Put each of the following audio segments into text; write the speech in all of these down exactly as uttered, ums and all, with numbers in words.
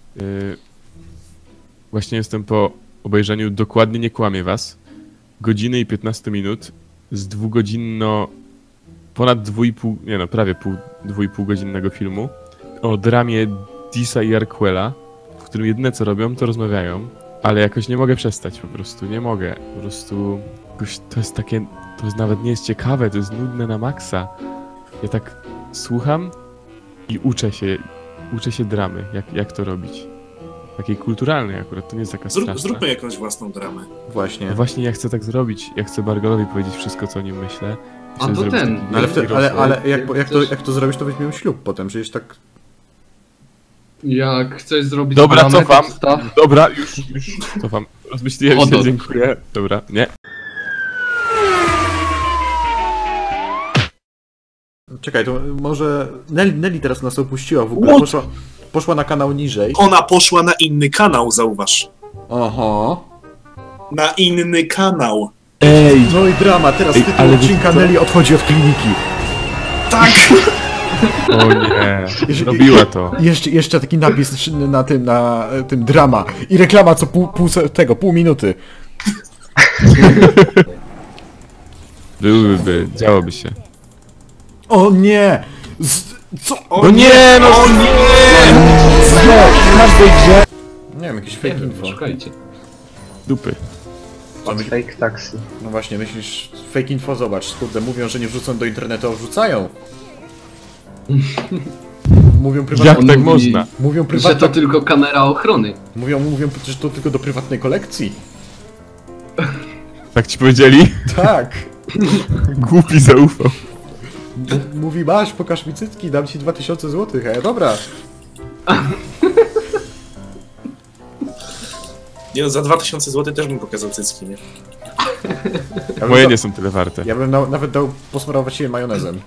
Yy, właśnie jestem po obejrzeniu, dokładnie nie kłamię was, godziny i piętnaście minut z dwugodzinno, ponad dwu i pół, nie no, prawie pół, dwu i pół godzinnego filmu o dramie Disa i Arquela, w którym jedyne co robią, to rozmawiają, ale jakoś nie mogę przestać, po prostu, nie mogę, po prostu, jakoś to jest takie, to jest nawet nie jest ciekawe, to jest nudne na maksa. Ja tak słucham i uczę się, uczę się dramy, jak, jak to robić. Takiej kulturalnej akurat, to nie jest taka Zrób, straszna. Zróbmy jakąś własną dramę. Właśnie. No właśnie ja chcę tak zrobić, ja chcę Bargalowi powiedzieć wszystko, co o nim myślę. A to ten. Taki No ale, wtedy, ale, ale jak, jak, to, Chcesz- jak to zrobisz, to weźmiemy ślub potem, przecież tak... Jak chcesz zrobić Dobra, dramę, to cofam. wstaw. Dobra, już, już cofam. Rozmyśliłem się, Odot. dziękuję. Dobra, nie. Czekaj, to może... Nelly, Nelly teraz nas opuściła w ogóle, What? poszła, poszła na kanał niżej. Ona poszła na inny kanał, zauważ. Oho. Na inny kanał. Ej! No i drama, teraz Ej, tytuł ale odcinka wiecie co? Nelly odchodzi od kliniki. Tak! O nie, Jeżeli- robiła to. I jeszcze, jeszcze taki napis na tym, na tym drama. I reklama co pół, pół se- tego, pół minuty. Byłyby, działoby się. O nie! Z, co? O No nie, no! O nie! Nie, w każdej grze... Nie wiem, jakieś Nie fake wiem, info. szukajcie. Dupy. Co my- Fake taxi. No właśnie, myślisz, fake info, zobacz, kurde, mówią, że nie wrzucą do internetu, a wrzucają. Mówią prywatnie, Jak On tak mówi, można? mówią Że prywatnie, to tylko kamera ochrony. mówią, mówią, że to tylko do prywatnej kolekcji. Tak ci powiedzieli? Tak. Głupi zaufał. M- Mówi, masz, pokaż mi cycki, dam ci dwa tysiące złotych, e, dobra. Nie no, za dwa tysiące złotych też bym pokazał cycki, nie? Ja bym, Moje da- nie są tyle warte. ja bym na, nawet dał posmarować je majonezem.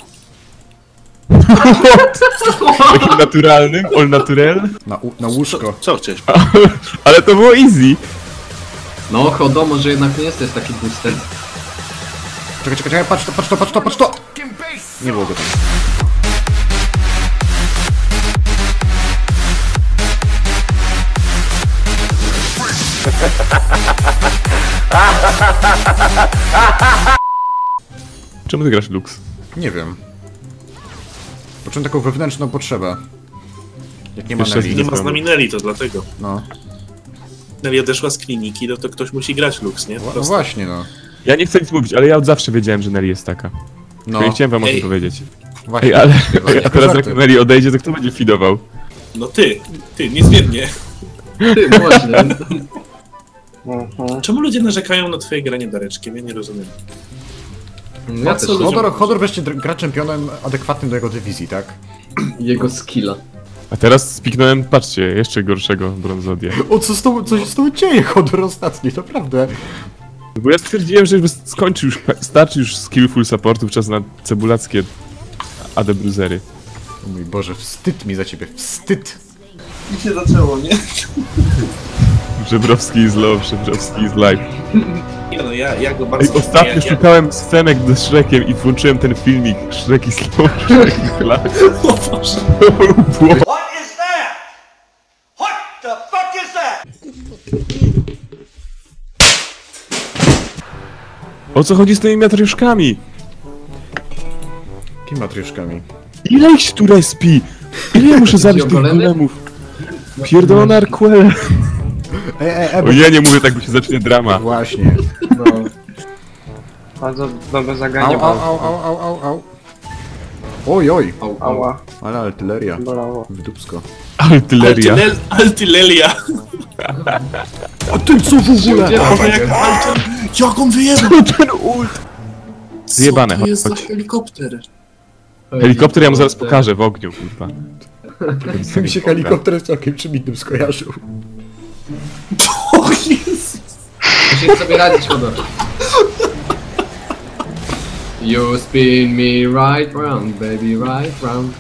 Takim naturalnym, all natural. Na, u- na łóżko. Co chciałeś? Ale to było easy. No, chodo, może jednak nie jesteś taki booster. Czekaj, czekaj, czekaj, patrz to, patrz to, patrz to, patrz to! Nie było go tam. Czemu ty grasz Lux? Nie wiem. Poczułem taką wewnętrzną potrzebę. Jak nie ma Jeszcze Nelly. Nie ma z nami Nelly, to dlatego. No. Nelly odeszła z kliniki, no to ktoś musi grać Lux, nie? Wa- no Proste. właśnie, no. Ja nie chcę nic mówić, ale ja od zawsze wiedziałem, że Nelly jest taka. No, Ja nie chciałem wam o Ej. tym powiedzieć. właśnie. Ej, ale Właśnie, a teraz jak żarty. Nelly odejdzie, to kto będzie fidował? No ty, ty, niezmiennie. Ty, właśnie. Mhm. Czemu ludzie narzekają na twoje granie dareczkiem? Ja nie rozumiem. Ja też co Hodor, Hodor wreszcie dr- gra czempionem adekwatnym do jego dywizji, tak? jego skilla. A teraz spiknąłem, patrzcie, jeszcze gorszego brązodię. O, co, z tą, co się z tą dzieje, Hodor ostatni, naprawdę. Bo ja stwierdziłem, że już skończy już, starczy już skillful supportów, czas na cebulackie A D bruzery. O mój Boże, wstyd mi za ciebie, wstyd. I się zaczęło, nie? Żebrowski is love, Żebrowski is life. Nie no, ja, ja go Ej, bardzo... ostatnio ja, ja... szukałem scenek ze Shrekiem i włączyłem ten filmik Shrek is love, Shrek is life. O Boże. Było- What is that? What the fuck is that? O co chodzi z tymi matrioszkami? Kim matrioszkami? Ile ich tu respi? Ile ja muszę zabić tych Ogolemy? golemów? Pierdolona Arquele. E, e, e, O ja nie mówię tak, bo się zacznie drama. Właśnie. No. Bardzo dobre Au, zaganie. au, au, au, au, au, au. Oj, oj, Au, au. Ała, ale artyleria. bolało. W dupsko. Artyleria. Altylel- Altylelia. A ty co w ogóle? Gdzie Boże, to jak, alty... jak on wyjebał! Ten ult. Co Zjebane, to jest za chodź. helikopter? Helikopter ja mu zaraz pokażę w ogniu, kurwa. Mi się helikopter z całkiem czym innym skojarzył. O Jezus! Musisz sobie radzić, chodor. You spin me right round, baby, right round.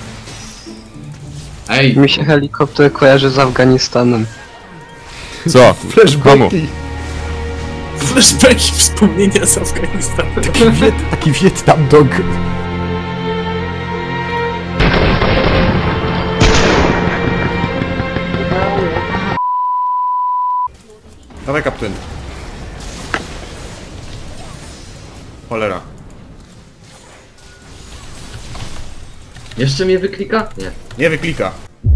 Ej, Mi się helikopter kojarzy z Afganistanem. Co? Komu? Flashbacki. Flashbacki, wspomnienia z Afganistanu. Taki, wiet, taki Vietnam dog. Dawaj, kaptyn. Cholera. Jeszcze mnie wyklika? Nie. Nie wyklika.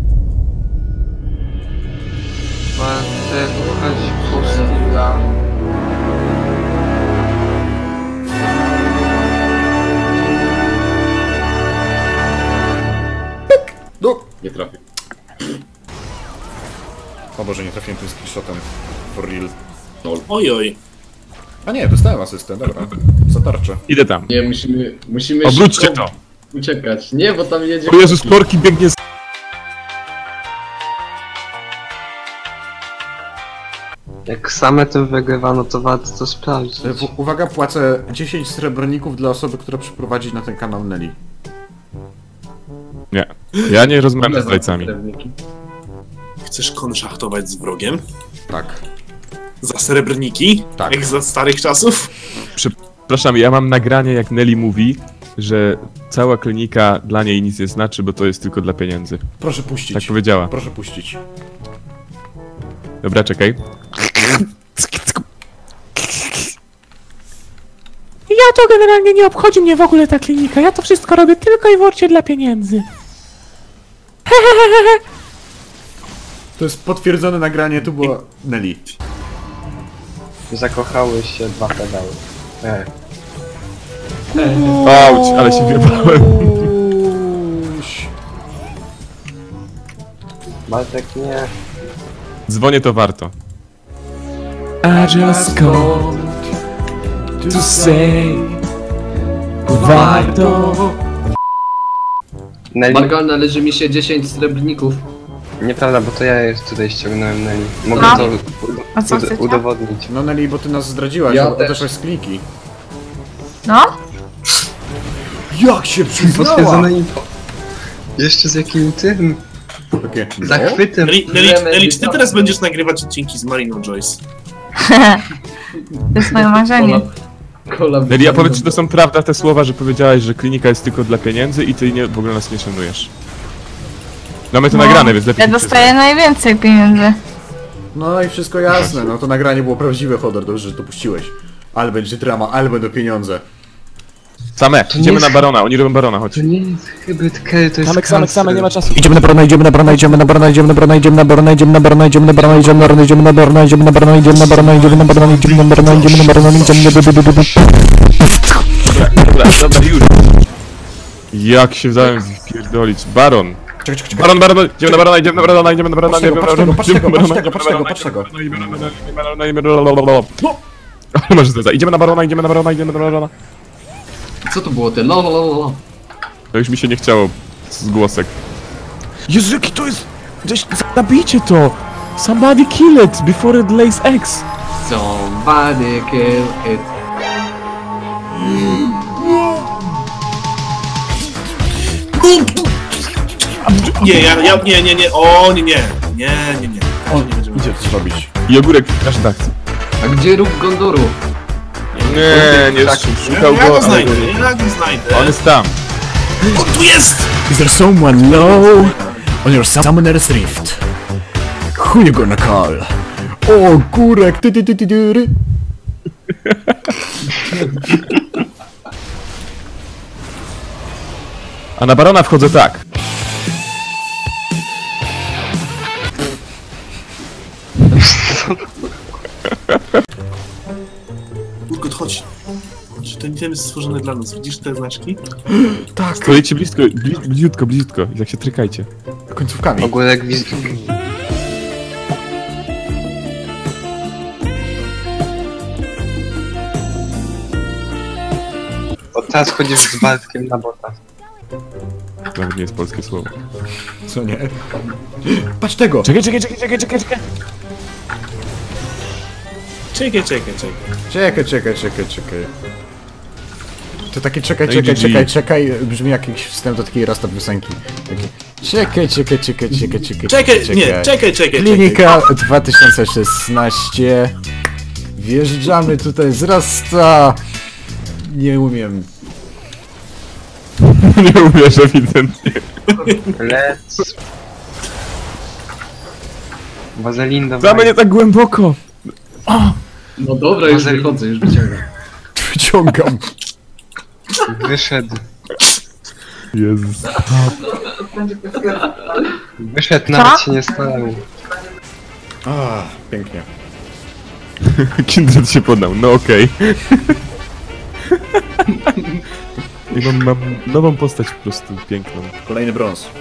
Będę słuchać pustila. No. Nie trafię. O Boże, nie trafiłem tym skillshotem. For real. Oj, oj. A nie, dostałem asystę, dobra. Zatarczę. Idę tam. Nie, musimy... Musimy Obróćcie szybko to! uciekać. Nie, bo tam jedzie... O Jezus, Korki biegnie z... Jak same tym wygrywa, no to warto to sprawdzić. W, uwaga, płacę dziesięć srebrników dla osoby, która przyprowadzi na ten kanał Nelly. Nie. Ja nie rozmawiam z zdrajcami. Chcesz konszachtować z wrogiem? Tak. Za srebrniki? Tak. Jak za starych czasów? Przepraszam, ja mam nagranie, jak Nelly mówi, że cała klinika dla niej nic nie znaczy, bo to jest tylko dla pieniędzy. Proszę puścić. Tak powiedziała. Proszę puścić. Dobra, czekaj. Ja to generalnie nie obchodzi mnie w ogóle ta klinika. Ja to wszystko robię tylko i wyłącznie dla pieniędzy. To jest potwierdzone nagranie, tu było Nelly. Zakochały się dwa pedały. E. Auć, ale się wjebałem. Uś. Bartek nie. Dzwonię, to warto. I just called to say warto. Nelly? Margal, należy mi się dziesięć srebrników. Nieprawda, bo to ja jest tutaj ściągnąłem Nelly. Mogę No. to A co ud chcecie? udowodnić. No Nelly, bo ty nas zdradziłaś, Ja bo też. odeszłaś z kliniki. No? Jak się przyznała? Potwierdzone info. Jeszcze z jakim tym Takie, no? zachwytem. Nelly, Nelly, Nelly, czy ty teraz będziesz nagrywać odcinki z Mariną Joyce? To jest moje marzenie. Kola... Nelly, a powiedz, czy to są prawda te słowa, że powiedziałaś, że klinika jest tylko dla pieniędzy i ty nie, w ogóle nas nie szanujesz? Mamy to No, nagrane, więc lepiej ja nie dostaję najwięcej pieniędzy. No i wszystko jasne, no to nagranie było prawdziwe, Hodor, dobrze, że to puściłeś. Ale będzie drama, ale będą pieniądze. Same, nie idziemy jest- na barona, oni robią barona, chodź. To nie jest hybrid Kerry, to jest Samek, samek, samek, nie ma czasu. Idziemy na barona, idziemy na barona, idziemy na barona, idziemy na barona, idziemy na barona, idziemy na barona, idziemy na barona, idziemy na barona, idziemy na barona, idziemy na barona, idziemy na barona, idziemy na barona, idziemy na barona, idziemy na barona, idziemy na barona. Dobra, dobra, już. Jak się wdałem wpierdolić. Baron. Czekaj, czekaj, czekaj. Baron, baron, idziemy na barona, idziemy na barona, idziemy na barona, Patrz tego, idziemy na patrz tego, barona, patrz tego, idziemy patrz na tego, barona, patrz tego, patrz tego. idziemy na barona, idziemy na barona, idziemy na barona. No! Ale masz zeza. Idziemy na barona, idziemy na barona, idziemy na barona. Co to było te lo lo lo lo? To już mi się nie chciało z głosek. Jezu, jaki to jest... Gdzieś... Zabijcie to! Somebody kill it before it lays eggs! Somebody kill it. Nie, ja, ja, nie, nie, nie, o, nie, nie, nie, nie, nie. On nie będziemy. idzie coś robić. I ogórek w każdym akcji. A gdzie róg Gondoru? Nie, nie, szukał Ja go, go ale... znajdę, ja go znajdę. On jest tam. O, tu jest! Is there someone low on your summoner's rift? Who you gonna call? O, górek, ty ty ty ty ty. A na barona wchodzę tak. Kurkut, chodź. Chodź, ten item jest stworzony dla nas. Widzisz te znaczki? Tak, Stoicie blisko, bli, bliziutko, bliziutko. I tak się trykajcie. końcówkami. Ogórek wiz... O, teraz chodzisz z Bartkiem na bota. Nawet nie jest polskie słowo. Co nie? Patrz tego! Czekaj, czekaj, czekaj, czekaj, czekaj, czekaj. Czekaj, czekaj, czekaj. Czekaj, czekaj, czekaj, czekaj. To takie czekaj, No i czekaj, G G. czekaj, czekaj, brzmi jak jakiś wstęp do takiej rasta piosenki. Taki, czekaj, czekaj, czekaj, czekaj, czekaj, Czekaj, nie, czekaj, czekaj, czekaj. Klinika dwa tysiące szesnaście. Wjeżdżamy tutaj z rasta. Nie umiem. Nie uwierz ewidentnie. Let's... Wazelin do Damy nie tak głęboko. No dobra, już Może- wychodzę, już wyciągam. Wyciągam. Wyszedł. Jezus. Wyszedł, nawet się nie starał. A, pięknie. Kindred się podał, no okej. I mam, mam nową postać po prostu piękną. Kolejny brąz.